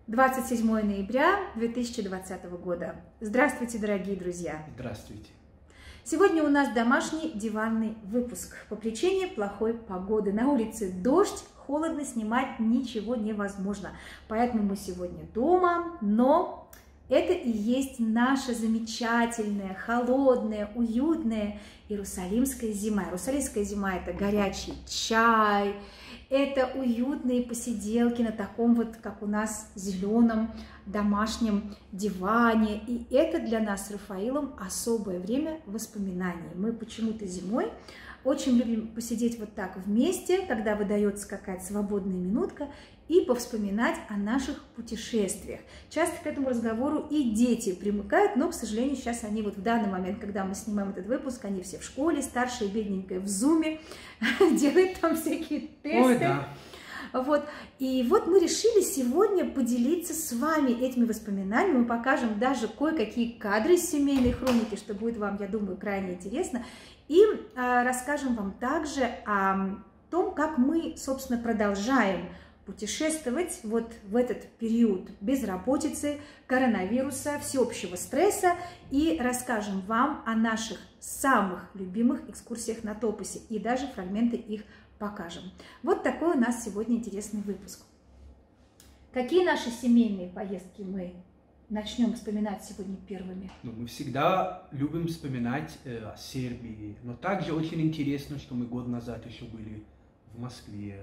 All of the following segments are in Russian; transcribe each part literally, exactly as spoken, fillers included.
двадцать седьмое ноября две тысячи двадцатого года. Здравствуйте, дорогие друзья! Здравствуйте! Сегодня у нас домашний диванный выпуск по причине плохой погоды. На улице дождь, холодно, снимать ничего невозможно. Поэтому мы сегодня дома, но это и есть наша замечательная, холодная, уютная иерусалимская зима. Иерусалимская зима – это горячий чай, это уютные посиделки на таком вот, как у нас, зеленом домашнем диване. И это для нас с Рафаилом особое время воспоминаний. Мы почему-то зимой очень любим посидеть вот так вместе, когда выдается какая-то свободная минутка, и повспоминать о наших путешествиях. Часто к этому разговору и дети примыкают, но, к сожалению, сейчас они вот в данный момент, когда мы снимаем этот выпуск, они все в школе, старшая бедненькая в зуме, делает там всякие тесты. Ой, да. Вот. И вот мы решили сегодня поделиться с вами этими воспоминаниями. Мы покажем даже кое-какие кадры из семейной хроники, что будет вам, я думаю, крайне интересно. И а, расскажем вам также о том, как мы, собственно, продолжаем путешествовать вот в этот период безработицы, коронавируса, всеобщего стресса, и расскажем вам о наших самых любимых экскурсиях на Топосе, и даже фрагменты их покажем. Вот такой у нас сегодня интересный выпуск. Какие наши семейные поездки мы начнем вспоминать сегодня первыми? Ну, мы всегда любим вспоминать э, о Сербии, но также очень интересно, что мы год назад еще были в Москве.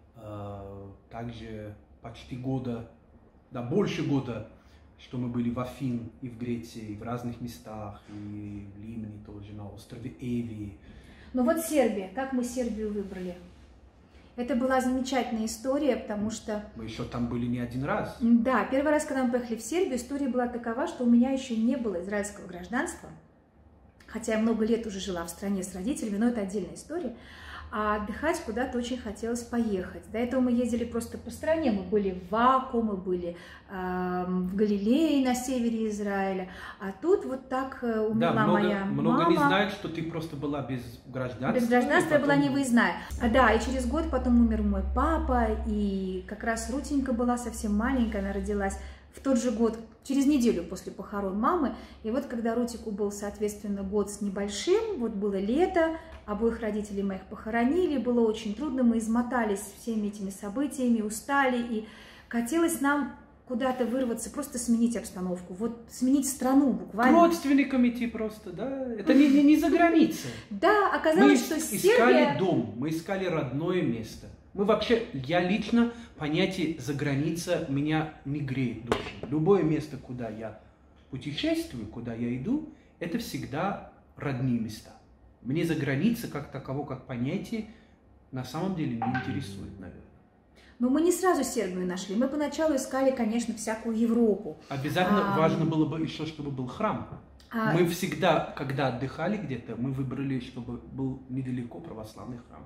Также почти года, да, больше года, что мы были в Афин и в Греции, и в разных местах, и в Лимне тоже, на острове Эви. Ну вот Сербия, как мы Сербию выбрали? Это была замечательная история, потому что... Мы еще там были не один раз. Да, первый раз, когда мы поехали в Сербию, история была такова, что у меня еще не было израильского гражданства, хотя я много лет уже жила в стране с родителями, но это отдельная история. А отдыхать куда-то очень хотелось поехать. До этого мы ездили просто по стране. Мы были в Ваку, мы были э, в Галилее на севере Израиля. А тут вот так умерла да, много, моя много мама. Не знают, что ты просто была без гражданства. Без гражданства потом... я была невыездная. А, да, и через год потом умер мой папа. И как раз Рутенька была совсем маленькая, она родилась в тот же год, через неделю после похорон мамы. И вот когда Рутику был, соответственно, год с небольшим, вот было лето, обоих родителей моих похоронили, было очень трудно, мы измотались всеми этими событиями, устали, и хотелось нам куда-то вырваться, просто сменить обстановку, вот сменить страну буквально. К родственникам идти просто, да? Это не, не, не за границей. Да, оказалось, что Сербия... Мы искали дом, мы искали родное место. Мы вообще, я лично, понятие «за граница» меня не греет душу. Любое место, куда я путешествую, куда я иду, это всегда родные места. Мне за граница как таково, как понятие, на самом деле не интересует, наверное. Но мы не сразу Сербию нашли. Мы поначалу искали, конечно, всякую Европу. Обязательно а... важно было бы еще, чтобы был храм. А... Мы всегда, когда отдыхали где-то, мы выбрали, чтобы был недалеко православный храм.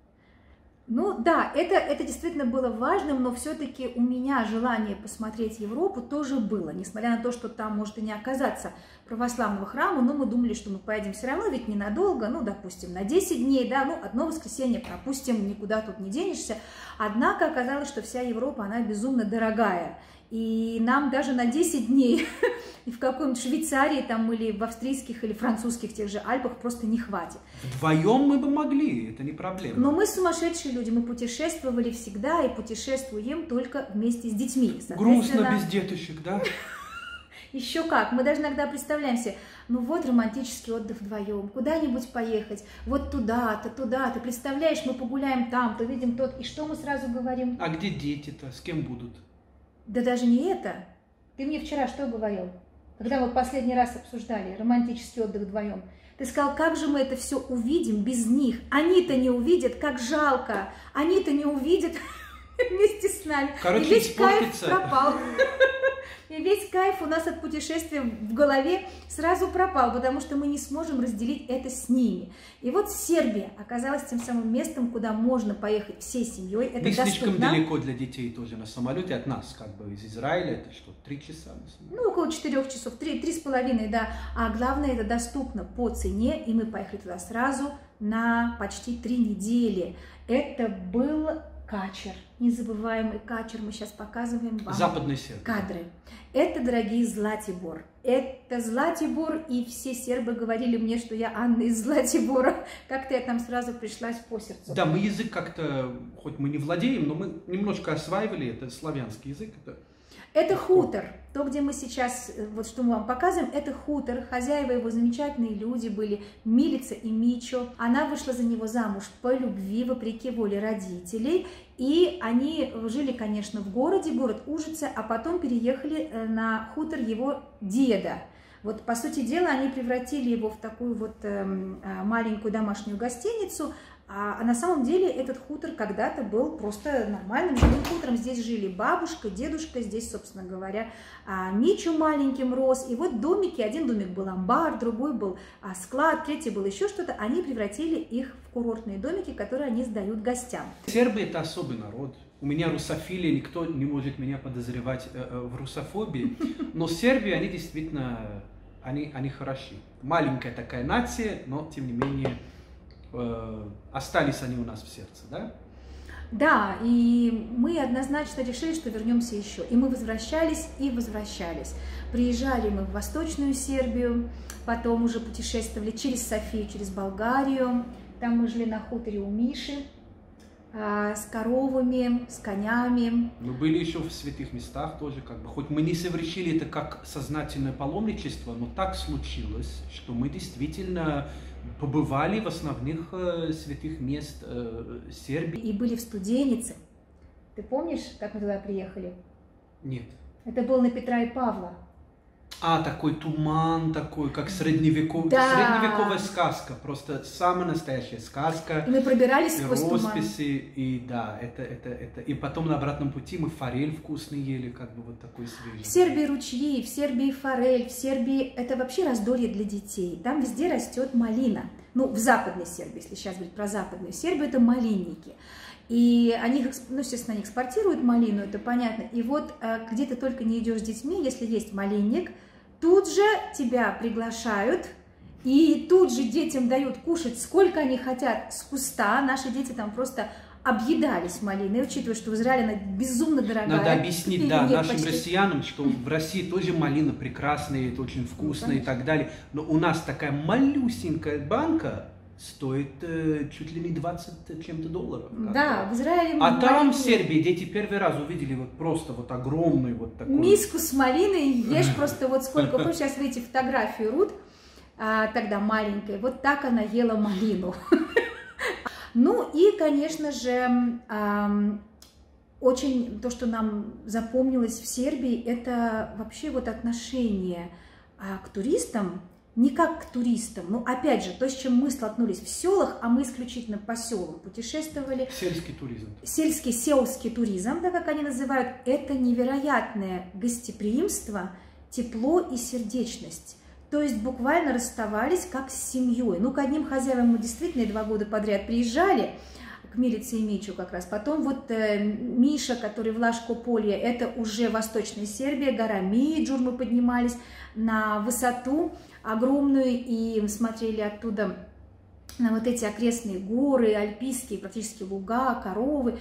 Ну да, это, это действительно было важным, но все-таки у меня желание посмотреть Европу тоже было. Несмотря на то, что там может и не оказаться православного храма, но мы думали, что мы поедем все равно, ведь ненадолго, ну, допустим, на десять дней, да, ну, одно воскресенье пропустим, никуда тут не денешься. Однако оказалось, что вся Европа, она безумно дорогая. И нам даже на десять дней в какой-нибудь Швейцарии там, или в австрийских или французских тех же Альпах просто не хватит. Вдвоем мы бы могли, это не проблема. Но мы сумасшедшие люди, мы путешествовали всегда и путешествуем только вместе с детьми. Грустно без деточек, да? Еще как, мы даже иногда представляем себе, ну вот романтический отдых вдвоем, куда-нибудь поехать, вот туда-то, туда-то, представляешь, мы погуляем там, то видим тот, и что мы сразу говорим? А где дети-то, с кем будут? Да даже не это. Ты мне вчера что говорил, когда мы последний раз обсуждали романтический отдых вдвоем? Ты сказал, как же мы это все увидим без них? Они-то не увидят, как жалко. Они-то не увидят вместе с нами. Короче, и весь испортится. кайф пропал. И весь кайф у нас от путешествия в голове сразу пропал, потому что мы не сможем разделить это с ними. И вот Сербия оказалась тем самым местом, куда можно поехать всей семьей. Это не доступно. Слишком далеко для детей тоже на самолете от нас, как бы из Израиля, это что, три часа? Ну, около четырех часов, три, три с половиной, да. А главное, это доступно по цене, и мы поехали туда сразу на почти три недели. Это был Качер, незабываемый Качер, мы сейчас показываем вам Западный Сербия. Кадры. Это, дорогие, Златибор. Это Златибор, и все сербы говорили мне, что я Анна из Златибора. Как-то я там сразу пришлась по сердцу. Да, мы язык как-то, хоть мы не владеем, но мы немножко осваивали, это славянский язык. Это, это хутор. То, где мы сейчас, вот что мы вам показываем, это хутор. Хозяева его замечательные люди были, Милица и Мичо. Она вышла за него замуж по любви, вопреки воле родителей. И они жили, конечно, в городе, город Ужица, а потом переехали на хутор его деда. Вот, по сути дела, они превратили его в такую вот э, маленькую домашнюю гостиницу, а на самом деле этот хутор когда-то был просто нормальным жилым хутором. Здесь жили бабушка, дедушка, здесь, собственно говоря, Мичу маленьким рос. И вот домики, один домик был амбар, другой был склад, третий был еще что-то. Они превратили их в курортные домики, которые они сдают гостям. Сербы – это особый народ. У меня русофилия, никто не может меня подозревать в русофобии. Но Сербия, они действительно, они, они хороши. Маленькая такая нация, но тем не менее... остались они у нас в сердце, да? Да, и мы однозначно решили, что вернемся еще. И мы возвращались и возвращались. Приезжали мы в Восточную Сербию, потом уже путешествовали через Софию, через Болгарию. Там мы жили на хуторе у Миши, с коровами, с конями. Мы были еще в святых местах тоже, как бы, хоть мы не совершили это как сознательное паломничество, но так случилось, что мы действительно побывали в основных э, святых мест э, Сербии. И были в Студенице. Ты помнишь, как мы туда приехали? Нет. Это был на Петра и Павла. А, такой туман, такой, как средневеков... да. средневековая сказка, просто самая настоящая сказка. И мы пробирались сквозь туман. Росписи, и да, это, это, это. И потом на обратном пути мы форель вкусный ели, как бы вот такой свежий. В Сербии ручьи, в Сербии форель, в Сербии это вообще раздолье для детей. Там везде растет малина. Ну, в Западной Сербии, если сейчас говорить про Западную Сербию, это малинники. И они, ну, естественно, они экспортируют малину, это понятно. И вот где ты только не идешь с детьми, если есть малинник, тут же тебя приглашают, и тут же детям дают кушать, сколько они хотят с куста. Наши дети там просто объедались малиной, учитывая, что в Израиле она безумно дорогая. Надо объяснить, да, Нет, нашим почти... россиянам, что в России тоже малина прекрасная, это очень вкусная, ну, и так далее. Но у нас такая малюсенькая банка стоит э, чуть ли не двадцать чем-то долларов. Да, в Израиле... А малину... там в Сербии дети первый раз увидели вот просто вот огромный вот такой... Миску с малиной, ешь просто вот сколько хочешь. Сейчас видите фотографию Рут, а, тогда маленькая, вот так она ела малину. Ну и, конечно же, очень то, что нам запомнилось в Сербии, это вообще вот отношение к туристам, не как к туристам, но опять же, то, с чем мы столкнулись в селах, а мы исключительно по селам путешествовали. Сельский туризм. Сельский, селский туризм, да, как они называют, это невероятное гостеприимство, тепло и сердечность. То есть буквально расставались как с семьей. Ну, к одним хозяевам мы действительно два года подряд приезжали, к Милице и Мичу как раз. Потом вот э, Миша, который в Лашко-Поле, это уже Восточная Сербия, гора Миджур, мы поднимались на высоту огромную и смотрели оттуда на вот эти окрестные горы, альпийские практически луга, коровы.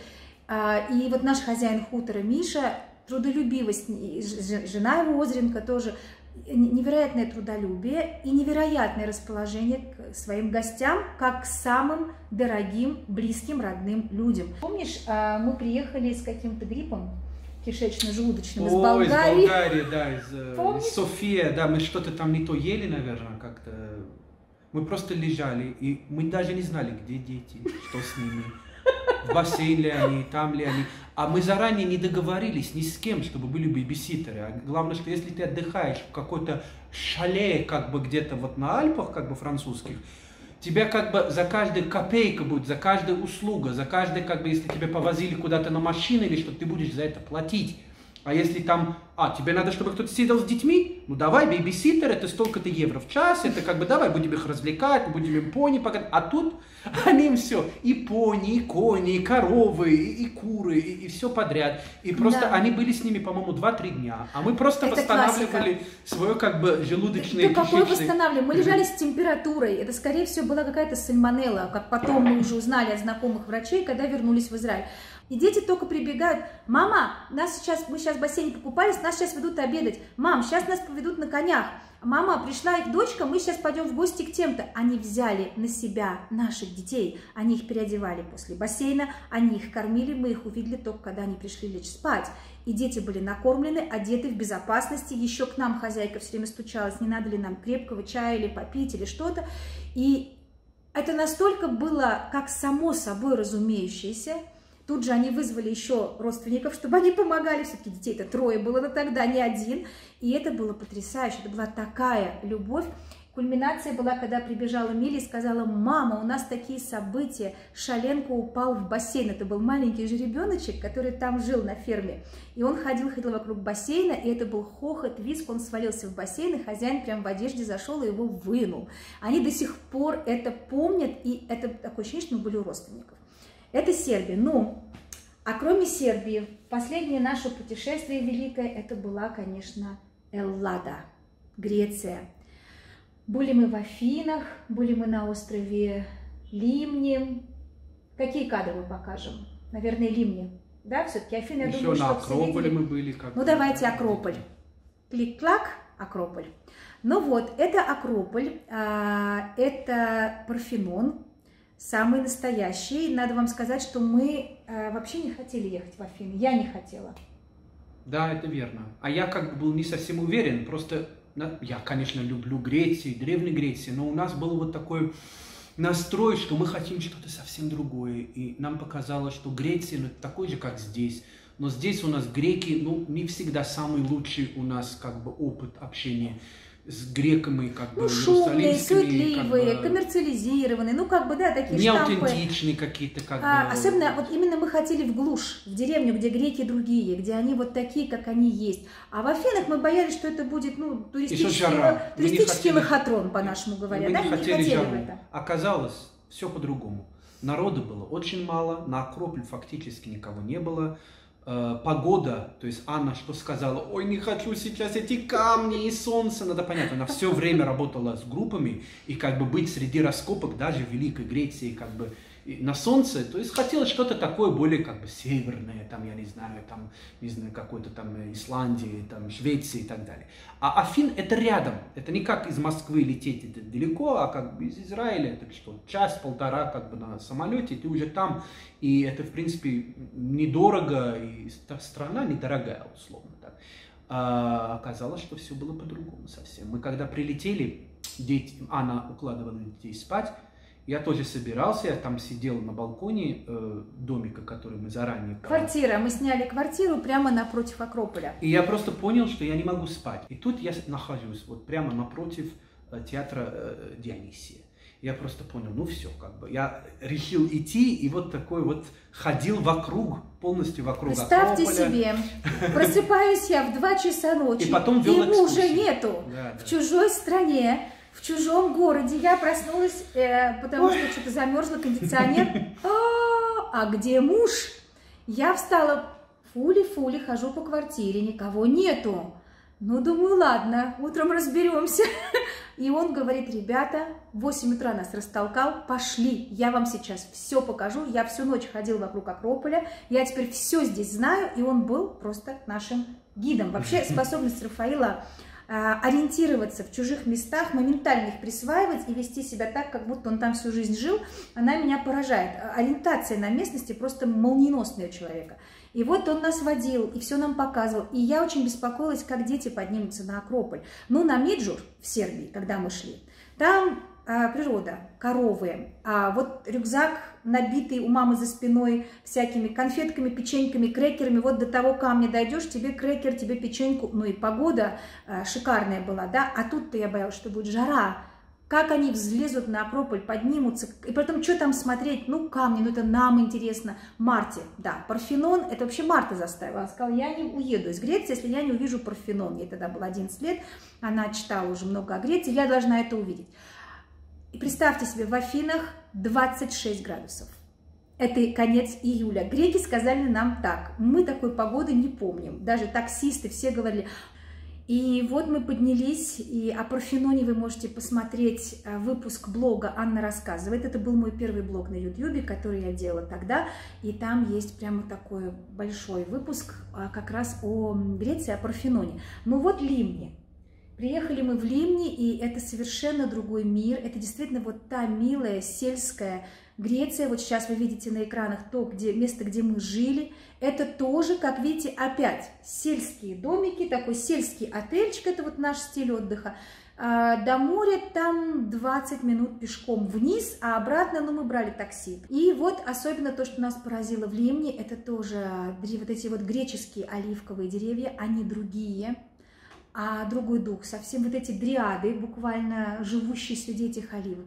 И вот наш хозяин хутора Миша, трудолюбивость, жена его Озренко тоже, невероятное трудолюбие и невероятное расположение к своим гостям, как к самым дорогим, близким, родным людям. Помнишь, мы приехали с каким-то гриппом кишечно-желудочным из Болгарии? Из Болгарии, да, из, из София, да, мы что-то там не то ели, наверное, как-то. Мы просто лежали, и мы даже не знали, где дети, что с ними. В бассейн ли они, там ли они. А мы заранее не договорились ни с кем, чтобы были бейбиситеры. А главное, что если ты отдыхаешь в какой-то шале, как бы где-то вот на Альпах, как бы французских, тебя как бы за каждую копейку будет, за каждую услугу, за каждый, как бы, если тебя повозили куда-то на машине или что, ты будешь за это платить. А если там, а, тебе надо, чтобы кто-то сидел с детьми, ну давай, бейбиситер, это столько-то евро в час, это как бы давай, будем их развлекать, будем им пони показывать. А тут они им все, и пони, и кони, и коровы, и, и куры, и, и все подряд. И просто да. Они были с ними, по-моему, два-три дня, а мы просто это восстанавливали классика. Свое как бы желудочное кишечное. Да какое восстанавливали? Мы лежали с температурой, это скорее всего была какая-то сальмонелла, как потом мы уже узнали от знакомых врачей, когда вернулись в Израиль. И дети только прибегают: мама, нас сейчас, мы сейчас в бассейне покупались, нас сейчас ведут обедать. Мам, сейчас нас поведут на конях. Мама, пришла их дочка, мы сейчас пойдем в гости к тем-то. Они взяли на себя наших детей, они их переодевали после бассейна, они их кормили, мы их увидели только когда они пришли лечь спать. И дети были накормлены, одеты в безопасности, еще к нам хозяйка все время стучалась, не надо ли нам крепкого чая или попить, или что-то. И это настолько было как само собой разумеющееся. Тут же они вызвали еще родственников, чтобы они помогали. Все-таки детей-то трое было, но тогда не один. И это было потрясающе. Это была такая любовь. Кульминация была, когда прибежала Миля и сказала: мама, у нас такие события. Шаленко упал в бассейн. Это был маленький же ребеночек, который там жил на ферме. И он ходил, ходил вокруг бассейна, и это был хохот, визг. Он свалился в бассейн, и хозяин прям в одежде зашел и его вынул. Они до сих пор это помнят, и это такое ощущение, что мы были у родственников. Это Сербия. Ну, а кроме Сербии, последнее наше путешествие великое, это была, конечно, Эллада, Греция. Были мы в Афинах, были мы на острове Лимни. Какие кадры мы покажем? Наверное, Лимни. Да, все-таки Афины, я Еще думаю, на что Акрополе все мы были. Как ну, давайте Акрополь. Клик-клак, Акрополь. Ну вот, это Акрополь, это Парфенон. Самый настоящий. Надо вам сказать, что мы э, вообще не хотели ехать в Афины. Я не хотела. Да, это верно. А я как бы был не совсем уверен. Просто я, конечно, люблю Грецию, Древнюю Грецию, но у нас был вот такой настрой, что мы хотим что-то совсем другое. И нам показалось, что Греция, ну, такой же, как здесь. Но здесь у нас греки, ну, не всегда самый лучший у нас как бы опыт общения с греками, как бы, ну, шумные, суетливые, как бы, коммерциализированные, ну, как бы, да, такие не штампы. аутентичные какие-то, как а, бы. Особенно, вот именно мы хотели в глушь, в деревню, где греки другие, где они вот такие, как они есть. А в Афинах мы боялись, что это будет, ну, туристический, туристический лохотрон, по-нашему говоря. Мы да, не не хотели, хотели жару. в это. Оказалось, все по-другому. Народу было очень мало, на Акрополь фактически никого не было. Погода, то есть Анна что сказала: ой, не хочу сейчас эти камни и солнце, надо понять, она все время работала с группами, и как бы быть среди раскопок даже в Великой Греции, как бы на солнце, то есть хотелось что-то такое более как бы северное, там, я не знаю, там, не знаю, какой-то там Исландии, там, Швеции и так далее. А Афин это рядом, это не как из Москвы лететь это далеко, а как бы из Израиля, это что, час-полтора как бы на самолете, ты уже там, и это, в принципе, недорого, и страна недорогая, условно так. А оказалось, что все было по-другому совсем. Мы когда прилетели, дети, Анна укладывала детей спать, я тоже собирался, я там сидел на балконе э, домика, который мы заранее... Квартира, мы сняли квартиру прямо напротив Акрополя. И я просто понял, что я не могу спать. И тут я нахожусь вот прямо напротив э, театра э, Дионисия. Я просто понял, ну все, как бы, я решил идти, и вот такой вот ходил вокруг, полностью вокруг Представьте Акрополя. себе, просыпаюсь я в два часа ночи, и потом вел его уже экскурсии. нету, Да, в да. чужой стране, в чужом городе. Я проснулась, э, потому Ой. что что-то замерзло, кондиционер. А, а где муж? Я встала, фули-фули, хожу по квартире, никого нету. Ну, думаю, ладно, утром разберемся. И он говорит: ребята, в восемь утра нас растолкал, пошли, я вам сейчас все покажу. Я всю ночь ходил вокруг Акрополя, я теперь все здесь знаю. И он был просто нашим гидом. Вообще способность Рафаила ориентироваться в чужих местах, моментально их присваивать и вести себя так, как будто он там всю жизнь жил, она меня поражает. Ориентация на местности просто молниеносная у человека. И вот он нас водил, и все нам показывал. И я очень беспокоилась, как дети поднимутся на Акрополь. Ну, на Меджур в Сербии, когда мы шли, там а, природа, коровы, а вот рюкзак, набитый у мамы за спиной всякими конфетками, печеньками, крекерами. Вот до того камня дойдешь, тебе крекер, тебе печеньку. Ну и погода а, шикарная была, да. А тут-то я боялась, что будет жара. Как они взлезут на Акрополь, поднимутся. И потом, что там смотреть? Ну, камни, ну это нам интересно. Марте, да, Парфенон, это вообще Марта заставила. Она сказала: я не уеду из Греции, если я не увижу Парфенон. Ей тогда было одиннадцать лет, она читала уже много о Греции, я должна это увидеть. И представьте себе, в Афинах двадцать шесть градусов. Это конец июля. Греки сказали нам так: мы такой погоды не помним. Даже таксисты все говорили. И вот мы поднялись, и о Парфеноне вы можете посмотреть выпуск блога «Анна рассказывает». Это был мой первый блог на ютубе, который я делала тогда, и там есть прямо такой большой выпуск как раз о Греции, о Парфеноне. Ну вот Лимни. Приехали мы в Лимни, и это совершенно другой мир. Это действительно вот та милая сельская Греция. Вот сейчас вы видите на экранах то где, место, где мы жили. Это тоже, как видите, опять сельские домики, такой сельский отельчик. Это вот наш стиль отдыха. До моря там двадцать минут пешком вниз, а обратно, ну, мы брали такси. И вот особенно то, что нас поразило в Лимне, это тоже вот эти вот греческие оливковые деревья, они другие. А другой дух, совсем вот эти дриады, буквально живущие среди этих оливок.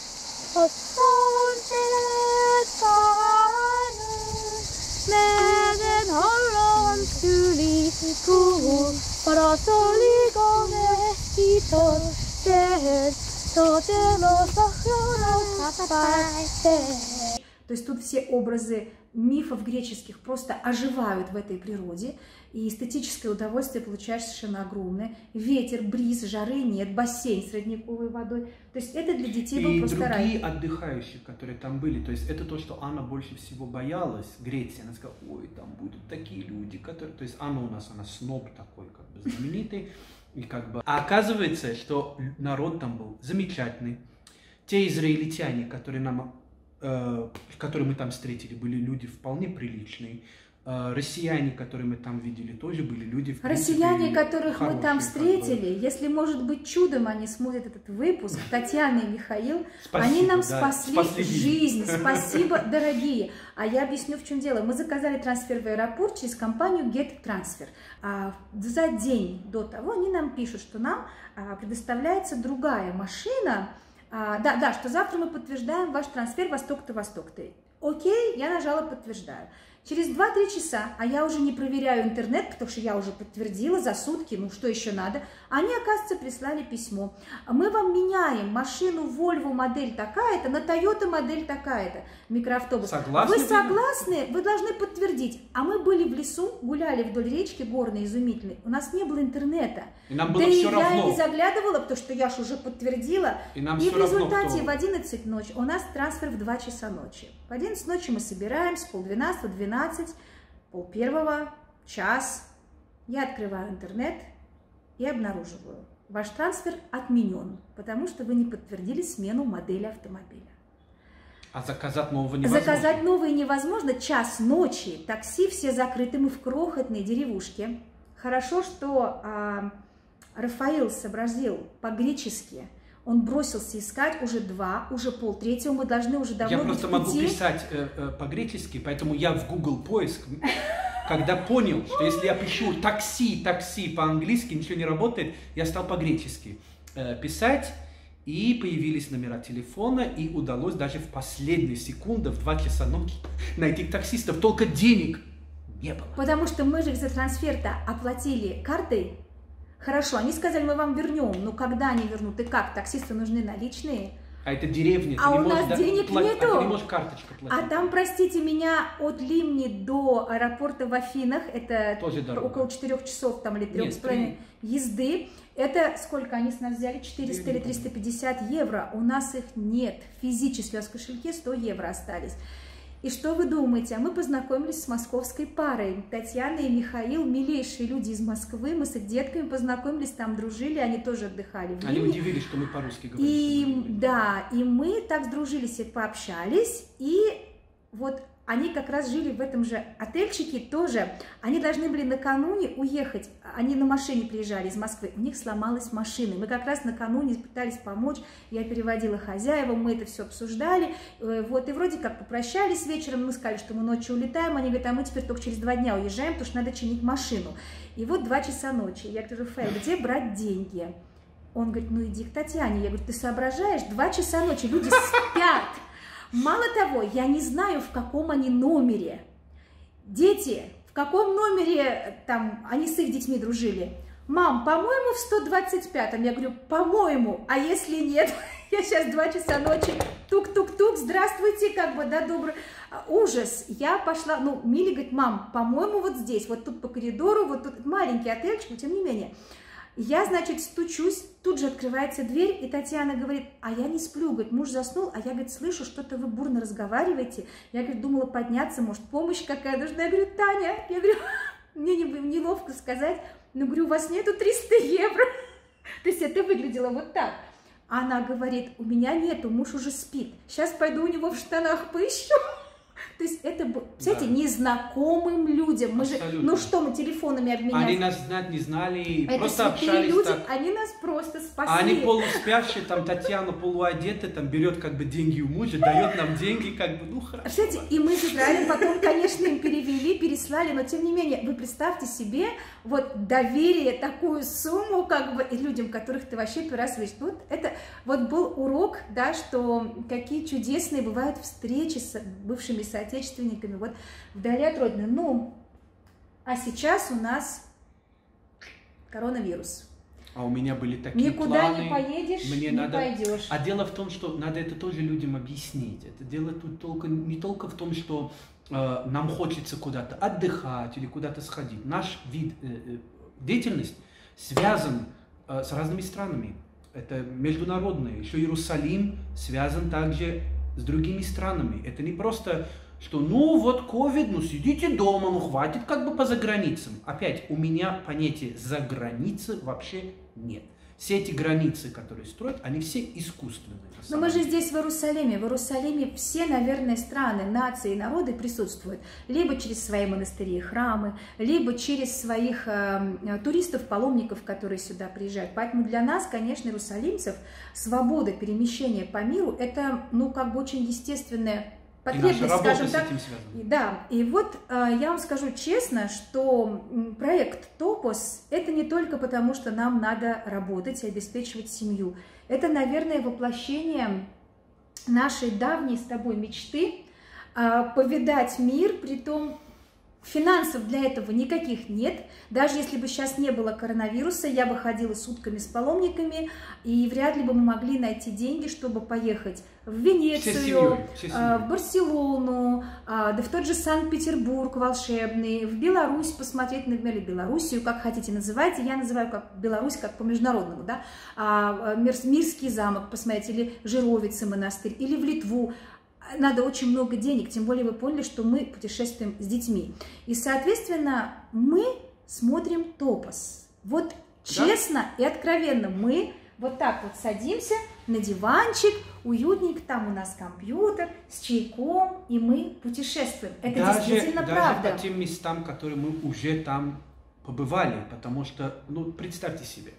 То есть тут все образы мифов греческих просто оживают в этой природе, и эстетическое удовольствие получаешь совершенно огромное. Ветер, бриз, жары нет, бассейн с родниковой водой. То есть это для детей был просто рай. И другие отдыхающие, которые там были, то есть это то, что Анна больше всего боялась, Греция. Она сказала, ой, там будут такие люди, которые... То есть Анна у нас, она сноб такой, как бы знаменитый. И как бы... А оказывается, что народ там был замечательный. Те израильтяне, которые нам... которые мы там встретили, были люди вполне приличные. Россияне, которые мы там видели, тоже были люди, в принципе, Россияне, которых хорошие, мы там встретили, как бы. Если, может быть, чудом они смотрят этот выпуск, Татьяна и Михаил, Спасибо, они нам да, спасли, спасли жизнь. Спасибо, дорогие. А я объясню, в чем дело. Мы заказали трансфер в аэропорт через компанию Get Transfer. А за день до того они нам пишут, что нам предоставляется другая машина. А, да, да, что завтра мы подтверждаем ваш трансфер восток-то, восток-то. Окей, я нажала подтверждаю. Через два-три часа, а я уже не проверяю интернет, потому что я уже подтвердила за сутки, ну что еще надо, они, оказывается, прислали письмо. Мы вам меняем машину Volvo модель такая-то на Toyota модель такая-то, микроавтобус. Согласны вы согласны? Вы должны подтвердить. А мы были в лесу, гуляли вдоль речки горной, изумительной. У нас не было интернета. И нам было да все и равно. я не заглядывала, потому что я же уже подтвердила. И, нам и все в результате равно, в одиннадцать ночи у нас трансфер в два часа ночи. В одиннадцать ночи мы собираемся, полдвенадцатого, двенадцать, полпервого, час. Я открываю интернет и обнаруживаю. Ваш трансфер отменен, потому что вы не подтвердили смену модели автомобиля. А заказать нового невозможно? Заказать новое невозможно. Час ночи, такси все закрыты, мы в крохотной деревушке. Хорошо, что а, Рафаил сообразил по-гречески. Он бросился искать уже два, уже полтретьего. Мы должны уже давно Я быть просто в могу пути. писать э, э, по-гречески, поэтому я в Google поиск, когда понял, что если я пишу такси, такси по-английски, ничего не работает, я стал по-гречески э, писать, и появились номера телефона, и удалось даже в последние секунды, в два часа ночи, найти таксистов. Только денег не было. Потому что мы же за трансфер-то оплатили картой. Хорошо, они сказали, мы вам вернем. Но когда они вернут и как? Таксисты нужны наличные. А это деревня. А ты у не нас можешь, денег да, платить, нету. А ты не можешь карточкой платить. А там, простите меня, от Лимни до аэропорта в Афинах, это Тоже дорога. около четырёх часов там, или трех с половиной езды. Это сколько они с нас взяли? четыреста или триста пятьдесят евро. У нас их нет. Физически у нас в кошельке сто евро остались. И что вы думаете? А мы познакомились с московской парой. Татьяна и Михаил, милейшие люди из Москвы. Мы с их детками познакомились, там дружили, они тоже отдыхали в Лимне. Они удивились, что мы по-русски говорим. И да, и мы так сдружились и пообщались. И вот они как раз жили в этом же отельчике тоже. Они должны были накануне уехать. Они на машине приезжали из Москвы. У них сломалась машина. Мы как раз накануне пытались помочь. Я переводила хозяевам, мы это все обсуждали. Вот, и вроде как попрощались вечером. Мы сказали, что мы ночью улетаем. Они говорят, а мы теперь только через два дня уезжаем, потому что надо чинить машину. И вот два часа ночи. Я говорю, Рафаэль, где брать деньги? Он говорит, ну иди к Татьяне. Я говорю, ты соображаешь? Два часа ночи, люди спят. Мало того, я не знаю, в каком они номере. Дети, в каком номере там они с их детьми дружили? Мам, по-моему, в сто двадцать пятом. Я говорю, по-моему, а если нет? Я сейчас два часа ночи, тук-тук-тук, здравствуйте, как бы, да, добрый. Ужас. Я пошла, ну, Милли говорит, мам, по-моему, вот здесь, вот тут по коридору, вот тут маленький отельчик, но тем не менее. Я, значит, стучусь, тут же открывается дверь, и Татьяна говорит, а я не сплю, говорит, муж заснул, а я, говорит, слышу, что-то вы бурно разговариваете. Я, говорит, думала подняться, может, помощь какая нужна. Я говорю, Таня, я говорю, мне неловко сказать, но, говорю, у вас нету триста евро. То есть это выглядело вот так. Она говорит, у меня нету, муж уже спит, сейчас пойду у него в штанах поищу. То есть это, кстати, да. незнакомым людям. Мы же, ну что, мы телефонами обменялись. Они нас знать не знали, это просто общались люди, так. Они нас просто спасли. А они полуспящие, там Татьяна полуодетая, там берет как бы деньги у мужа, дает нам деньги, как бы, ну хорошо. Кстати, и мы с Израилем потом, конечно, им перевели, переслали, но тем не менее, вы представьте себе, вот доверие, такую сумму, как бы, и людям, которых ты вообще первый раз видишь. Вот это вот был урок, да, что какие чудесные бывают встречи с бывшими соотечественниками, вот вдали от родины. Ну, а сейчас у нас коронавирус. А у меня были такие Никуда планы. не поедешь, мне не надо... пойдешь. А дело в том, что надо это тоже людям объяснить. Это дело тут только, не только в том, что э, нам хочется куда-то отдыхать или куда-то сходить. Наш вид э, э, деятельности связан э, с разными странами. Это международное. Еще Иерусалим связан также с другими странами. Это не просто, что ну вот ковид, ну сидите дома, ну хватит как бы по заграницам. Опять, у меня понятия за границы вообще нет. Все эти границы, которые строят, они все искусственные. Но мы же здесь в Иерусалиме. В Иерусалиме все, наверное, страны, нации и народы присутствуют. Либо через свои монастыри и храмы, либо через своих э, туристов, паломников, которые сюда приезжают. Поэтому для нас, конечно, иерусалимцев, свобода перемещения по миру, это, ну, как бы очень естественная потребность, скажем так. Да, и вот э, я вам скажу честно, что проект Топос это не только потому, что нам надо работать и обеспечивать семью. Это, наверное, воплощение нашей давней с тобой мечты э, повидать мир, притом финансов для этого никаких нет. Даже если бы сейчас не было коронавируса, я бы ходила сутками с паломниками, и вряд ли бы мы могли найти деньги, чтобы поехать в Венецию, все семьей, все семьей. В Барселону, да в тот же Санкт-Петербург волшебный, в Беларусь посмотреть, например, Белоруссию, как хотите называйте, я называю как Беларусь, как по-международному, да, Мирский замок посмотреть, или Жировицы монастырь, или в Литву. Надо очень много денег, тем более вы поняли, что мы путешествуем с детьми. И, соответственно, мы смотрим Топос. Вот честно да? и откровенно мы вот так вот садимся на диванчик, уютненько, там у нас компьютер с чайком, и мы путешествуем. Это даже, действительно даже правда. Даже по тем местам, которые мы уже там побывали, потому что, ну, представьте себе,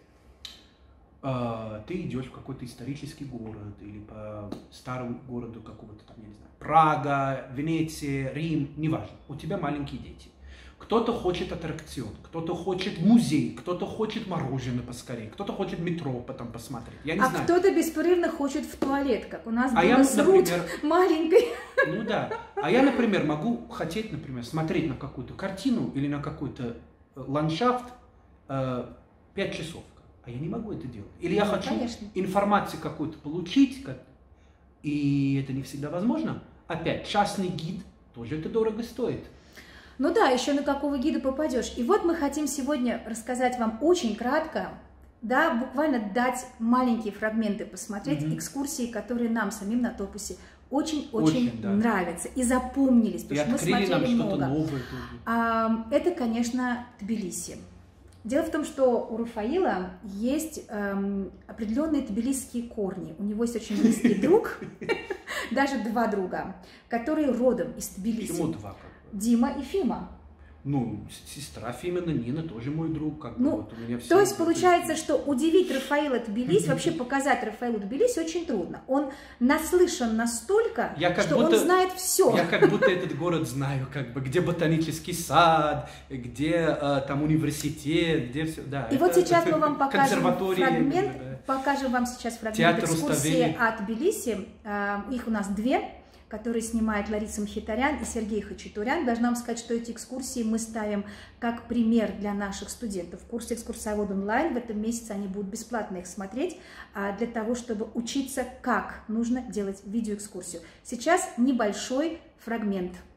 ты идешь в какой-то исторический город или по старому городу какого-то там, я не знаю, Прага, Венеция, Рим, неважно. У тебя маленькие дети. Кто-то хочет аттракцион, кто-то хочет музей, кто-то хочет мороженое поскорее, кто-то хочет метро потом посмотреть. Я не а знаю. кто-то беспрерывно хочет в туалет, как у нас а было я, с Рут например, маленькой. Ну да. А я, например, могу хотеть, например, смотреть на какую-то картину или на какой-то ландшафт э, пять часов. А я не могу это делать. Или я ну, хочу конечно. информацию какую-то получить, как... и это не всегда возможно. Опять, частный гид, тоже это дорого стоит. Ну да, еще на какого гида попадешь. И вот мы хотим сегодня рассказать вам очень кратко, да, буквально дать маленькие фрагменты, посмотреть mm-hmm. экскурсии, которые нам самим на Топосе очень-очень да. нравятся и запомнились, потому и что мы смотрели нам много. Новое а, это, конечно, Тбилиси. Дело в том, что у Рафаила есть эм, определенные тбилисские корни. У него есть очень близкий друг, даже два друга, которые родом из Тбилиси. Почему два? Дима и Фима. Ну, сестра Фимина, Нина, тоже мой друг. Как ну, вот у меня все то есть получается, что удивить Рафаила Тбилиси, вообще показать Рафаилу Тбилиси очень трудно. Он наслышан настолько, что будто, он знает все. Я как будто этот город знаю, как бы, где ботанический сад, где э, там университет, где все. Да, и это, вот сейчас мы вам покажем фрагмент, да. покажем вам сейчас фрагмент Театр экскурсии от Тбилиси. Их у нас две, которые снимает Лариса Мхитарян и Сергей Хачатурян. Должна вам сказать, что эти экскурсии мы ставим как пример для наших студентов. В курсе «Экскурсовод онлайн» в этом месяце они будут бесплатно их смотреть, для того, чтобы учиться, как нужно делать видеоэкскурсию. Сейчас небольшой фрагмент.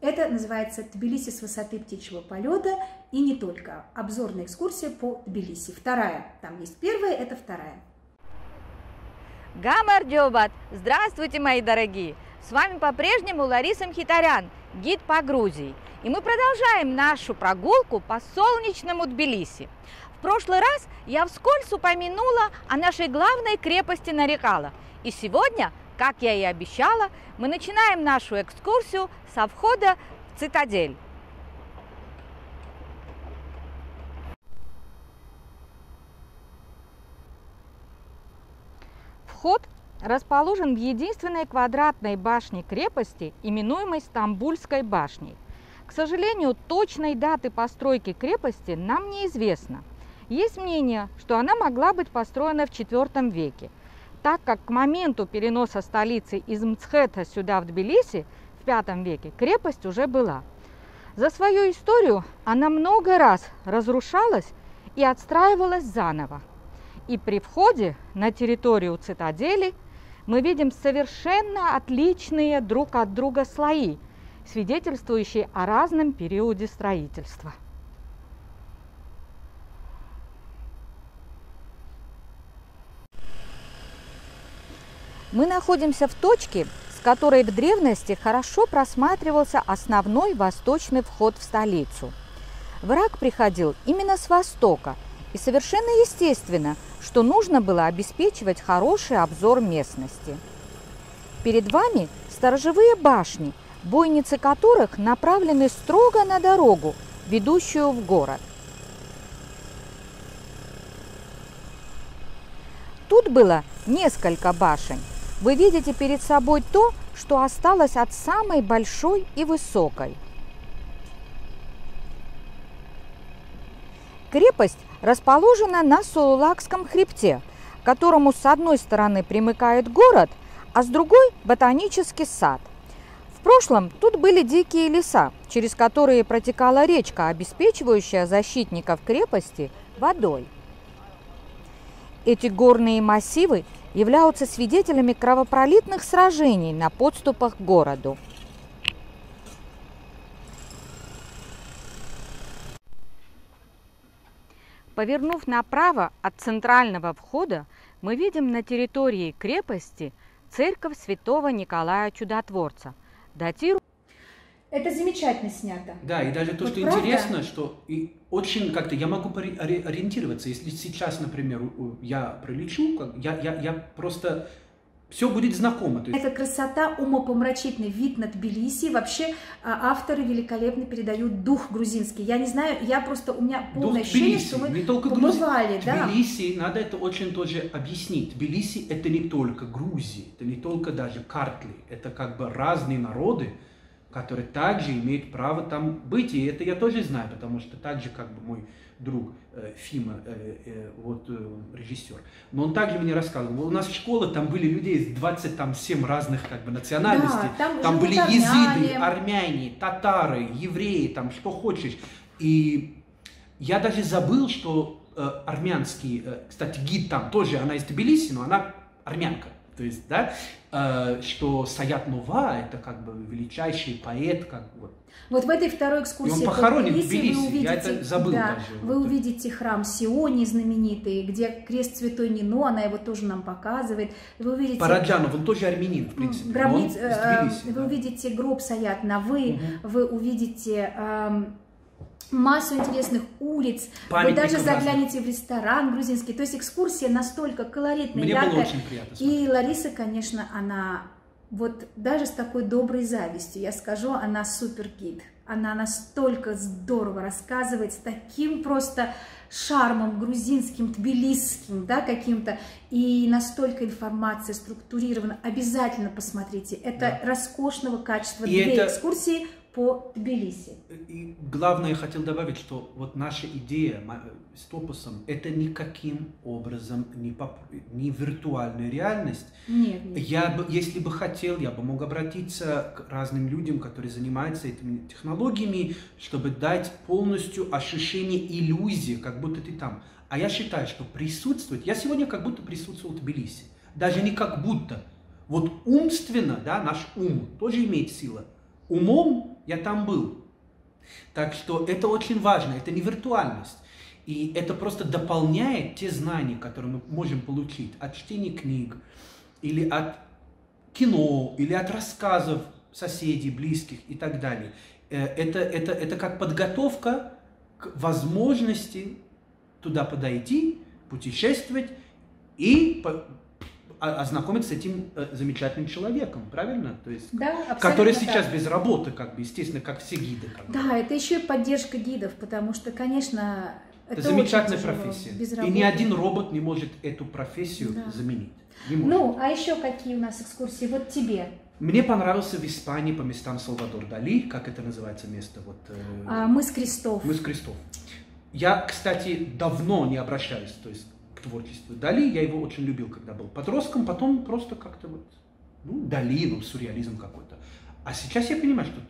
Это называется «Тбилиси с высоты птичьего полета» и не только. Обзорная экскурсия по Тбилиси. Вторая. Там есть первая, это вторая. Гамар Джобат! Здравствуйте, мои дорогие! С вами по-прежнему Лариса Мхитарян, гид по Грузии. И мы продолжаем нашу прогулку по солнечному Тбилиси. В прошлый раз я вскользь упомянула о нашей главной крепости Нарикала. И сегодня, как я и обещала, мы начинаем нашу экскурсию со входа в цитадель. Вход расположен в единственной квадратной башне крепости, именуемой Стамбульской башней. К сожалению, точной даты постройки крепости нам неизвестно. Есть мнение, что она могла быть построена в четвёртом веке, так как к моменту переноса столицы из Мцхета сюда, в Тбилиси, в пятом веке, крепость уже была. За свою историю она много раз разрушалась и отстраивалась заново. И при входе на территорию цитадели мы видим совершенно отличные друг от друга слои, свидетельствующие о разном периоде строительства. Мы находимся в точке, с которой в древности хорошо просматривался основной восточный вход в столицу. Враг приходил именно с востока, и совершенно естественно, что нужно было обеспечивать хороший обзор местности. Перед вами сторожевые башни, бойницы которых направлены строго на дорогу, ведущую в город. Тут было несколько башен. Вы видите перед собой то, что осталось от самой большой и высокой. Крепость расположена на Сулулакском хребте, к которому с одной стороны примыкает город, а с другой – ботанический сад. В прошлом тут были дикие леса, через которые протекала речка, обеспечивающая защитников крепости водой. Эти горные массивы являются свидетелями кровопролитных сражений на подступах к городу. Повернув направо от центрального входа, мы видим на территории крепости церковь святого Николая Чудотворца. Датиру... Это замечательно снято. Да, и даже то, вот что правда? интересно, что и очень как-то я могу ориентироваться. Если сейчас, например, я прилечу, я, я, я просто... Все будет знакомо. То есть... Это красота, умопомрачительный вид на Тбилиси. Вообще авторы великолепно передают дух грузинский. Я не знаю, я просто, у меня полное дух ощущение, Тбилиси, что мы не только побывали. Грузи... Да. Тбилиси, надо это очень тоже объяснить. Тбилиси это не только Грузия, это не только даже Картли. Это как бы разные народы, которые также имеют право там быть. И это я тоже знаю, потому что также как бы мой друг э, Фима, э, э, вот э, режиссер, но он также мне рассказывал, у нас школа, там были люди из двадцати семь разных как бы национальностей, да, там, там были армяне. езиды, армяне, татары, евреи, там что хочешь. И я даже забыл, что э, армянский, э, кстати, гид там тоже, она из Тбилиси, но она армянка. То есть, да, э, что Саят Нова это как бы величайший поэт, как вот. Вот в этой второй экскурсии и он похоронен в Тбилиси, вы увидите, я это забыл да, даже. Вы вот. увидите храм Сиони знаменитый, где крест Святой Нино, она его тоже нам показывает. Вы увидите... Параджанов, он тоже армянин, в принципе. Гробниц, он из Тбилиси, вы да. увидите гроб Саят Навы, угу. вы увидите... Эм, массу интересных улиц, Памятников вы даже заглянете разных. в ресторан грузинский, то есть экскурсия настолько колоритная, Мне яркая. было очень приятно смотреть. И Лариса, конечно, она вот даже с такой доброй завистью, я скажу, она супер гид. Она настолько здорово рассказывает, с таким просто шармом грузинским, тбилисским, да, каким-то, и настолько информация структурирована. Обязательно посмотрите. Это да. роскошного качества. И две это... экскурсии по Тбилиси. И главное, я хотел добавить, что вот наша идея с Топосом, это никаким образом не, поп... не виртуальная реальность. Нет, нет. Я бы, если бы хотел, я бы мог обратиться к разным людям, которые занимаются этими технологиями, чтобы дать полностью ощущение иллюзии, как будто ты там. А я считаю, что присутствовать, я сегодня как будто присутствовал в Тбилиси. Даже не как будто. Вот умственно, да, наш ум тоже имеет силу. Умом Я там был. Так что это очень важно, это не виртуальность. И это просто дополняет те знания, которые мы можем получить от чтения книг, или от кино, или от рассказов соседей, близких и так далее. Это, это, это как подготовка к возможности туда подойти, путешествовать и по, а, ознакомиться с этим э, замечательным человеком, правильно? То есть, да, который сейчас так. без работы, как бы, естественно, как все гиды. Как бы. Да, это еще и поддержка гидов, потому что, конечно, это, это замечательная очень профессия. Без и ни один робот не может эту профессию да. заменить. Не может. Ну, а еще какие у нас экскурсии? Вот тебе. Мне понравился в Испании по местам Сальвадор Дали, как это называется место? Вот, э, а, мыс Крестов. Мыс Крестов. Я, кстати, давно не обращаюсь то есть, к творчеству Дали, я его очень любил, когда был подростком, потом просто как-то вот, ну, Дали, ну, сюрреализм какой-то. А сейчас я понимаю, что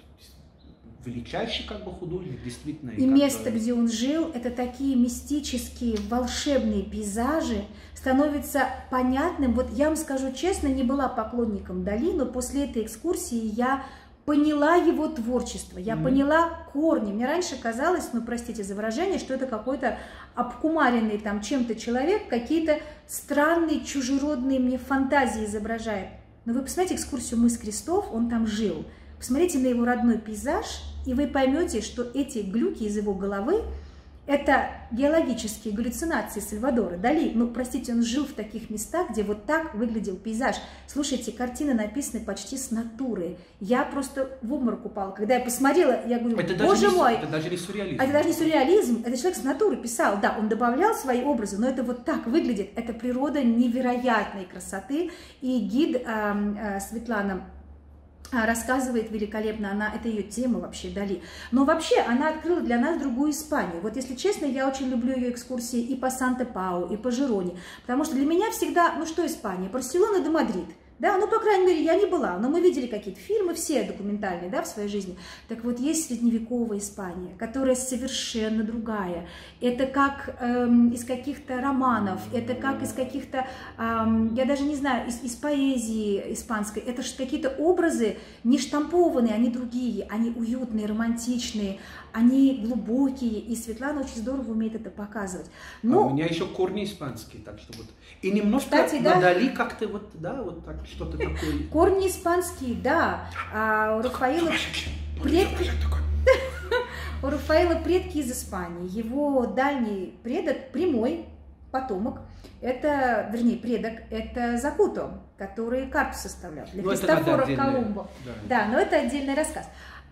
величайший как бы художник, действительно. И, и место, бы... где он жил, это такие мистические, волшебные пейзажи, становится понятным. Вот я вам скажу честно, не была поклонником Дали, но после этой экскурсии я поняла его творчество, я mm-hmm. поняла корни. Мне раньше казалось, ну простите за выражение, что это какой-то обкумаренный там чем-то человек, какие-то странные, чужеродные мне фантазии изображает. Но вы посмотрите экскурсию «Мыс Крестов», он там жил. Посмотрите на его родной пейзаж, и вы поймете, что эти глюки из его головы – это геологические галлюцинации Сальвадора Дали. Ну, простите, он жил в таких местах, где вот так выглядел пейзаж. Слушайте, картины написаны почти с натуры. Я просто в обморок упала. Когда я посмотрела, я говорю, это боже не, мой. Это даже не сюрреализм. Это даже не сюрреализм, это человек с натуры писал. Да, он добавлял свои образы, но это вот так выглядит. Это природа невероятной красоты. И гид э, э, Светлана рассказывает великолепно, она, это ее тема вообще, Дали. Но вообще она открыла для нас другую Испанию. Вот если честно, я очень люблю ее экскурсии и по Санта-Пау, и по Жироне, потому что для меня всегда, ну что Испания, Барселона да Мадрид. Да, ну, по крайней мере, я не была, но мы видели какие-то фильмы, все документальные, да, в своей жизни. Так вот, есть средневековая Испания, которая совершенно другая. Это как эм, из каких-то романов, это как из каких-то, эм, я даже не знаю, из, из поэзии испанской. Это же какие-то образы не штампованные, они другие, они уютные, романтичные, они глубокие, и Светлана очень здорово умеет это показывать. Но... А у меня еще корни испанские, так что вот. И немножко Кстати, да? Дали как-то вот, да, вот так, что-то такое. Корни испанские, да. А у Рафаэла предки... у Рафаэла предки из Испании. Его дальний предок, прямой потомок, это, вернее, предок, это Закуто, который карту составлял для Христофора Колумба. Да. да, но это отдельный рассказ.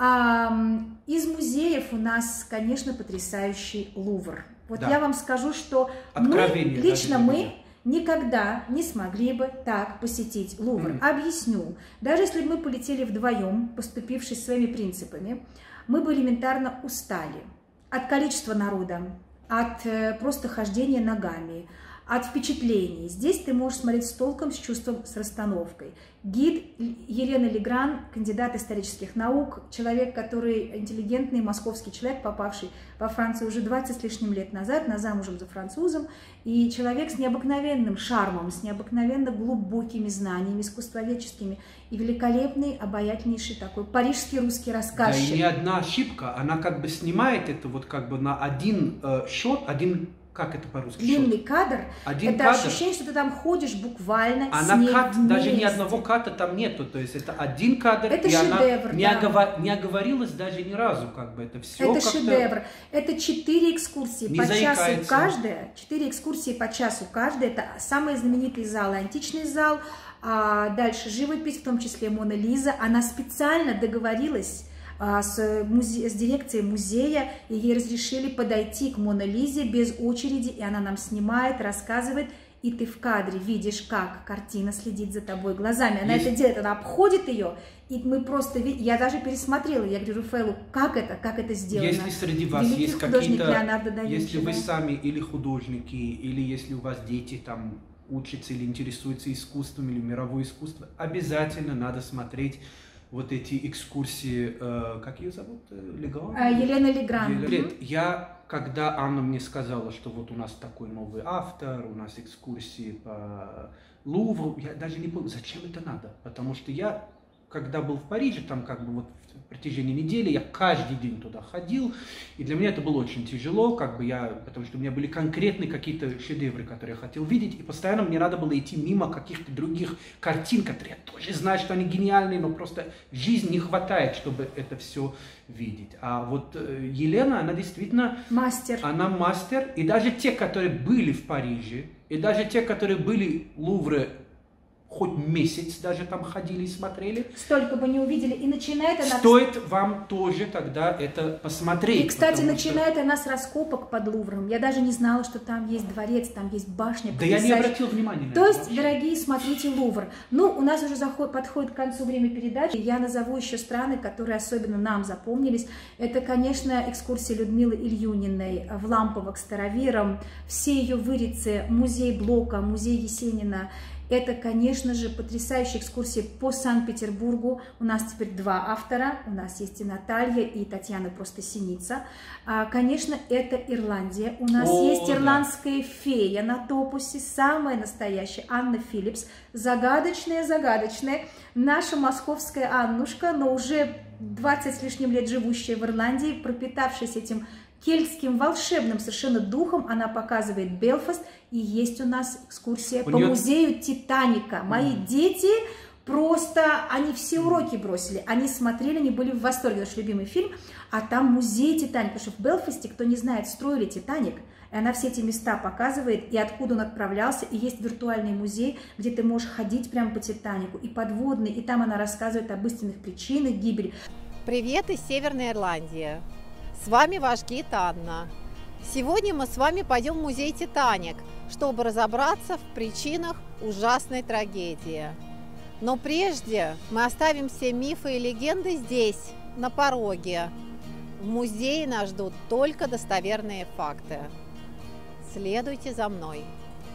А, из музеев у нас, конечно, потрясающий Лувр. Вот да. я вам скажу, что мы, лично мы никогда не смогли бы так посетить Лувр. Mm-hmm. Объясню. Даже если бы мы полетели вдвоем, поступившись своими принципами, мы бы элементарно устали от количества народа, от э, просто хождения ногами, от впечатлений. Здесь ты можешь смотреть с толком, с чувством, с расстановкой. Гид Елена Легран, кандидат исторических наук, человек, который интеллигентный московский человек, попавший во Францию уже двадцать с лишним лет назад, на замужем за французом, и человек с необыкновенным шармом, с необыкновенно глубокими знаниями, искусствоведческими, и великолепный, обаятельнейший такой парижский русский рассказчик. Да, и не одна ошибка, она как бы снимает это вот как бы на один э, счет, один... Как это по-русски? Длинный кадр. Один это кадр. Ощущение, что ты там ходишь буквально а с на ней кат, вместе. даже ни одного ката там нету. То есть это один кадр, это и шедевр, она не, да. оговор, не оговорилась даже ни разу. Как бы. Это все это шедевр. Это четыре экскурсии не по заикается. часу каждая. Четыре экскурсии по часу каждая. Это самые знаменитые залы. Античный зал, а дальше живопись, в том числе Мона Лиза. Она специально договорилась С, музе... с дирекцией музея, и ей разрешили подойти к Моне Лизе без очереди, и она нам снимает, рассказывает, и ты в кадре видишь, как картина следит за тобой глазами. Она есть... это делает, она обходит ее, и мы просто, я даже пересмотрела, я говорю Рафаэлу, как это, как это сделано. Если среди вас Великий есть какие-то, если вы да? сами или художники, или если у вас дети там учатся или интересуются искусством, или мировое искусство, обязательно надо смотреть вот эти экскурсии, э, как ее зовут? Легран? А, Елена Легран. Елена. Mm-hmm. Я, когда Анна мне сказала, что вот у нас такой новый автор, у нас экскурсии по Лувру, я даже не понял, зачем это надо, потому что я когда был в Париже, там как бы вот в протяжении недели я каждый день туда ходил, и для меня это было очень тяжело, как бы я, потому что у меня были конкретные какие-то шедевры, которые я хотел видеть, и постоянно мне надо было идти мимо каких-то других картин, которые я тоже знаю, что они гениальные, но просто жизни не хватает, чтобы это все видеть. А вот Елена, она действительно... Мастер. Она мастер, и даже те, которые были в Париже, и даже те, которые были в Лувре, хоть месяц даже там ходили и смотрели. Столько бы не увидели. И начинает она... Стоит вам тоже тогда это посмотреть. И, кстати, начинает что... она с раскопок под Лувром. Я даже не знала, что там есть дворец, там есть башня. Да я не обратил внимания на То это есть, вообще. дорогие, смотрите Лувр. Ну, у нас уже заход, подходит к концу время передачи. Я назову еще страны, которые особенно нам запомнились. Это, конечно, экскурсия Людмилы Ильюниной в Лампово к староверам, все ее вырицы, музей Блока, музей Есенина. Это, конечно же, потрясающая экскурсия по Санкт-Петербургу. У нас теперь два автора. У нас есть и Наталья, и Татьяна просто Синица. А, конечно, это Ирландия. У нас О, есть да. ирландская фея на топусе, самая настоящая, Анна Филлипс. Загадочная-загадочная. Наша московская Аннушка, но уже двадцать с лишним лет живущая в Ирландии, пропитавшись этим кельтским волшебным совершенно духом, она показывает Белфаст, и есть у нас экскурсия у по нее... музею Титаника. Мои mm. дети просто, они все уроки бросили, они смотрели, они были в восторге, наш любимый фильм, а там музей Титаника, потому что в Белфасте, кто не знает, строили Титаник, и она все эти места показывает, и откуда он отправлялся, и есть виртуальный музей, где ты можешь ходить прямо по Титанику, и подводный, и там она рассказывает об истинных причинах гибели. Привет из Северной Ирландии. С вами ваш гид Анна. Сегодня мы с вами пойдем в музей Титаник, чтобы разобраться в причинах ужасной трагедии. Но прежде мы оставим все мифы и легенды здесь, на пороге. В музее нас ждут только достоверные факты. Следуйте за мной.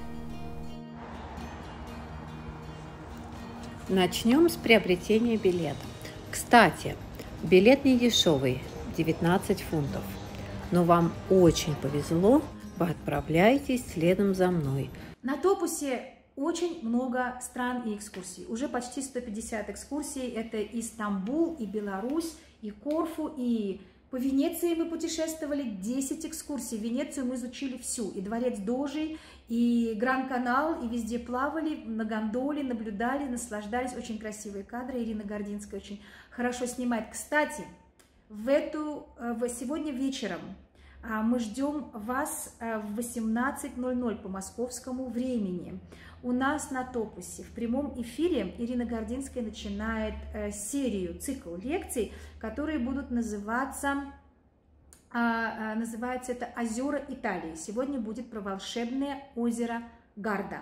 Начнем с приобретения билета. Кстати, билет не дешевый. девятнадцать фунтов. Но вам очень повезло, вы отправляетесь следом за мной. На Топусе очень много стран и экскурсий. Уже почти сто пятьдесят экскурсий. Это и Стамбул, и Беларусь, и Корфу, и по Венеции мы путешествовали. десять экскурсий. Венецию мы изучили всю. И дворец Дожи, и Гранд-канал, и везде плавали, на гондоле, наблюдали, наслаждались. Очень красивые кадры. Ирина Гординская очень хорошо снимает. Кстати, В эту, в сегодня вечером мы ждем вас в восемнадцать ноль ноль по московскому времени. У нас на Топусе в прямом эфире Ирина Гординская начинает серию, цикл лекций, которые будут называться, называется это «Озера Италии». Сегодня будет про волшебное озеро Гарда.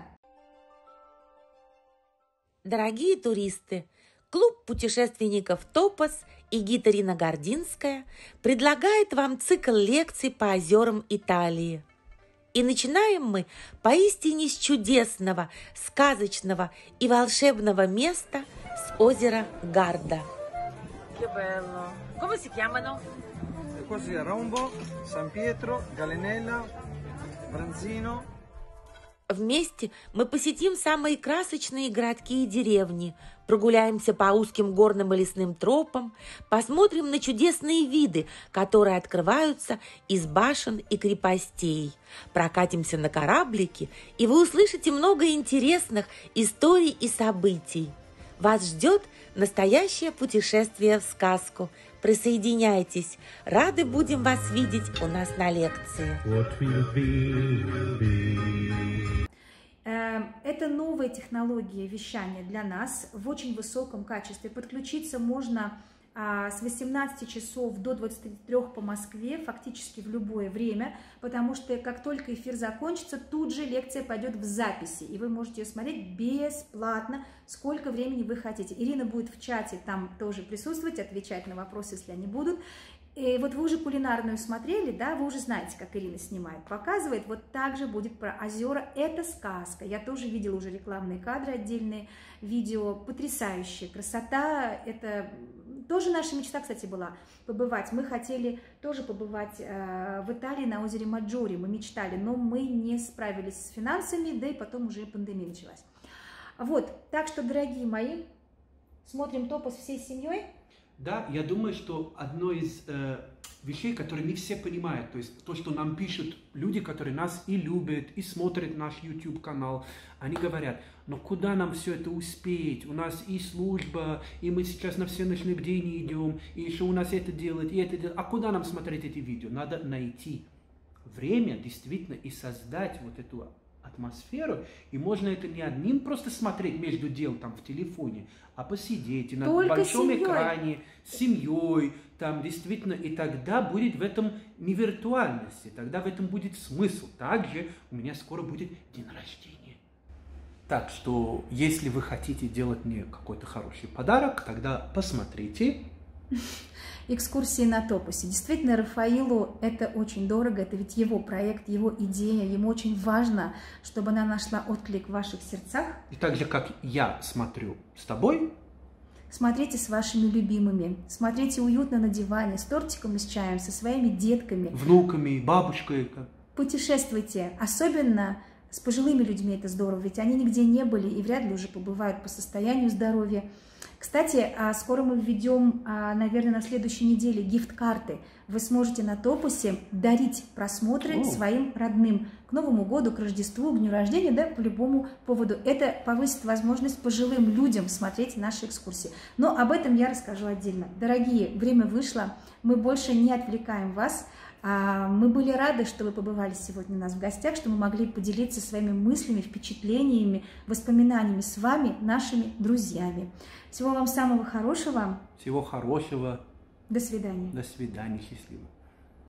Дорогие туристы! Клуб путешественников Топос и гид Ирина Гординская предлагает вам цикл лекций по озерам Италии. И начинаем мы поистине с чудесного, сказочного и волшебного места с озера Гарда. Che bello! Come si chiamano? Qua si Rombo, San Pietro, Galenella, Бронзино. Вместе мы посетим самые красочные городки и деревни, прогуляемся по узким горным и лесным тропам, посмотрим на чудесные виды, которые открываются из башен и крепостей, прокатимся на кораблике, и вы услышите много интересных историй и событий. Вас ждет настоящее путешествие в сказку. Присоединяйтесь. Рады будем вас видеть у нас на лекции. Это новая технология вещания для нас в очень высоком качестве. Подключиться можно с восемнадцати часов до двадцати трёх по Москве, фактически в любое время, потому что как только эфир закончится, тут же лекция пойдет в записи, и вы можете ее смотреть бесплатно, сколько времени вы хотите. Ирина будет в чате там тоже присутствовать, отвечать на вопросы, если они будут. И вот вы уже кулинарную смотрели, да, вы уже знаете, как Ирина снимает, показывает. Вот так же будет про озера. Это сказка. Я тоже видела уже рекламные кадры, отдельные видео. Потрясающая красота. Это тоже наша мечта, кстати, была побывать. Мы хотели тоже побывать э, в Италии на озере Маджоре. Мы мечтали, но мы не справились с финансами, да и потом уже пандемия началась. Вот, так что, дорогие мои, смотрим топос всей семьей? Да, я думаю, что одно из э, вещей, которые не все понимают, то есть то, что нам пишут люди, которые нас и любят, и смотрят наш YouTube-канал, они говорят, но куда нам все это успеть? У нас и служба, и мы сейчас на все ночные бдения идем, и еще у нас это делать, и это делать. А куда нам смотреть эти видео? Надо найти время действительно и создать вот эту атмосферу, и можно это не одним просто смотреть между дел там в телефоне, а посидеть и на Только большом семьей. экране, с семьей, там действительно, и тогда будет в этом не виртуальности, тогда в этом будет смысл. Также у меня скоро будет день рождения. Так что, если вы хотите делать мне какой-то хороший подарок, тогда посмотрите. Экскурсии на топосе. Действительно, Рафаилу это очень дорого, это ведь его проект, его идея, ему очень важно, чтобы она нашла отклик в ваших сердцах. И так же, как я смотрю с тобой. Смотрите с вашими любимыми, смотрите уютно на диване, с тортиком и с чаем, со своими детками. Внуками, бабушкой. Путешествуйте, особенно с пожилыми людьми это здорово, ведь они нигде не были и вряд ли уже побывают по состоянию здоровья. Кстати, скоро мы введем, наверное, на следующей неделе гифт-карты. Вы сможете на топосе дарить просмотры О. своим родным к Новому году, к Рождеству, к дню рождения, да, по любому поводу. Это повысит возможность пожилым людям смотреть наши экскурсии. Но об этом я расскажу отдельно. Дорогие, время вышло, мы больше не отвлекаем вас. Мы были рады, что вы побывали сегодня у нас в гостях, что мы могли поделиться своими мыслями, впечатлениями, воспоминаниями с вами, нашими друзьями. Всего вам самого хорошего. Всего хорошего. До свидания. До свидания. Счастливо.